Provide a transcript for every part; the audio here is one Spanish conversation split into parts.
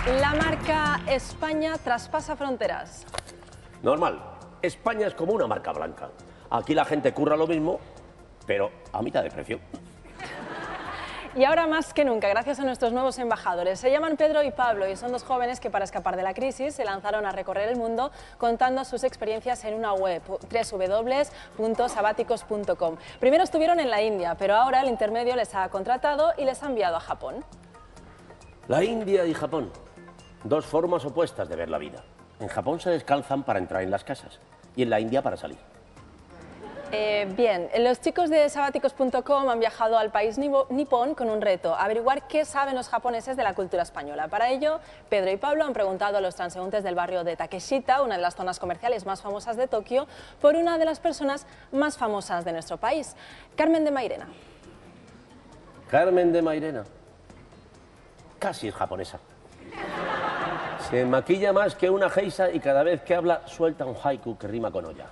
La marca España traspasa fronteras. Normal. España es como una marca blanca. Aquí la gente curra lo mismo, pero a mitad de precio. Y ahora más que nunca, gracias a nuestros nuevos embajadores. Se llaman Pedro y Pablo y son dos jóvenes que para escapar de la crisis se lanzaron a recorrer el mundo contando sus experiencias en una web, www.sabáticos.com. Primero estuvieron en la India, pero ahora el intermedio les ha contratado y les ha enviado a Japón. La India y Japón. Dos formas opuestas de ver la vida. En Japón se descalzan para entrar en las casas y en la India para salir. Bien, los chicos de sabáticos.com han viajado al país nipón con un reto, averiguar qué saben los japoneses de la cultura española. Para ello, Pedro y Pablo han preguntado a los transeúntes del barrio de Takeshita, una de las zonas comerciales más famosas de Tokio, por una de las personas más famosas de nuestro país, Carmen de Mairena. Carmen de Mairena. Casi es japonesa. Se maquilla más que una geisha y cada vez que habla suelta un haiku que rima con olla.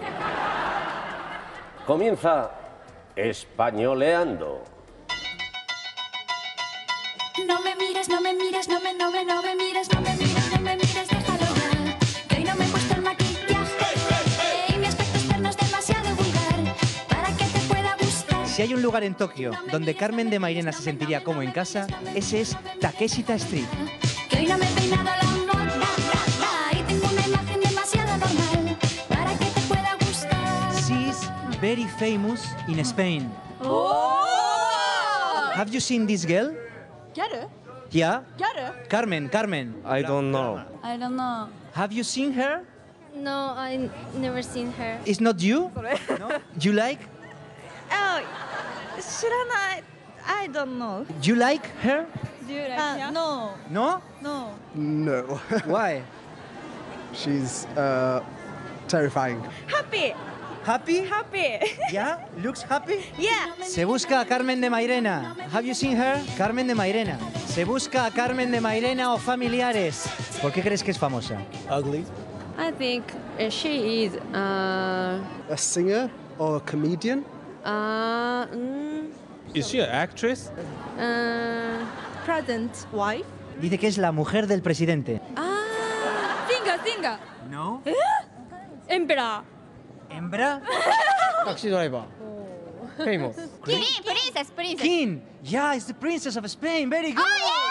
Comienza españoleando. No me mires, no me mires, no me mires, no me mires, no me mires, déjalo ya. Que hoy no me he puesto el maquillaje y mi aspecto externo es demasiado vulgar para que te pueda gustar. Si hay un lugar en Tokio donde Carmen de Mairena se sentiría como en casa, ese es Takeshita Street. Que hoy no me he peinado la moda y tengo una imagen demasiado normal para que te pueda gustar. She's very famous in Spain. ¡Oh! Have you seen this girl? Yaru? Yeah? Yaru? Carmen. I don't know. I don't know. Have you seen her? No, I never seen her. It's not you? No? You like? Oh, 知らない. I don't know. You like her? Do you like No. No? No. No. Why? She's terrifying. Happy. Happy? Happy. Yeah? Looks happy? Yeah. Se busca a Carmen de Mairena. Have you seen her? Carmen de Mairena. Se busca a Carmen de Mairena o familiares. ¿Por qué crees que es famosa? Ugly. I think she is A singer or a comedian? Is she an actress? President wife. Dice que es la mujer del presidente. Singer. No? Emperor. ¿Hembra? Taxi driver. Famous. Princess. King. Yeah, it's the princess of Spain. Very good.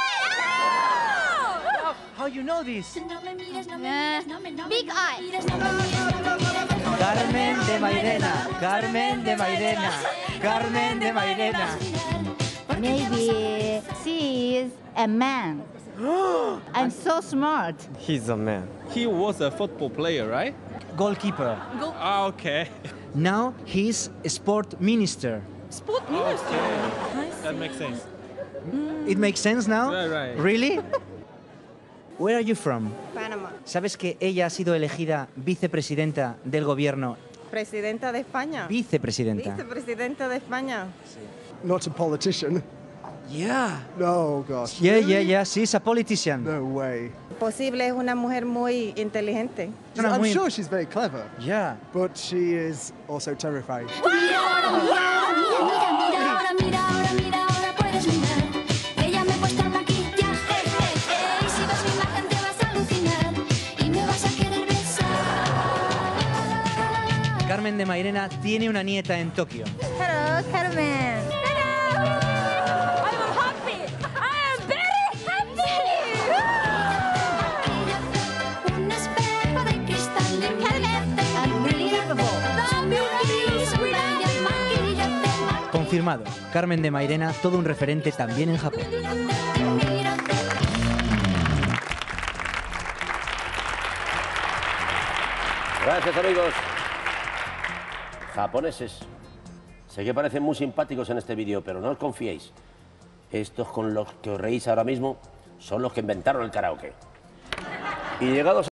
How you know this? No me mires, no me mires, no me Big eye. mires, no me mires, no me mires. Carmen de Mairena. Carmen de Mairena. Carmen de Mairena. Maybe she is a man. I'm so smart. He's a man. He was a football player, right? Goalkeeper. Ah, okay. Now he's a sport minister. Sport minister. That makes sense. It makes sense now? Right. Really? Where are you from? Panama. ¿Sabes que ella ha sido elegida vicepresidenta del gobierno? Presidenta de España. Vicepresidenta. Vicepresidenta de España. Not a politician. Yeah. No, gosh. Yeah. She's a politician. No way. Posible es una mujer muy inteligente. I'm sure she's very clever, Yeah. but she is also terrifying. Mira ahora puedes mirar. Ella me ha puesto el maquillaje y si ves mi imagen te vas a alucinar y me vas a querer besar. Carmen de Mairena tiene una nieta en Tokio. Hello, Carmen. Un espejo de cristal de maquillate. Confirmado. Carmen de Mairena, todo un referente también en Japón. Gracias, amigos. Japoneses. Sé que parecen muy simpáticos en este vídeo, pero no os confiéis. Estos con los que os reís ahora mismo son los que inventaron el karaoke. Y llegados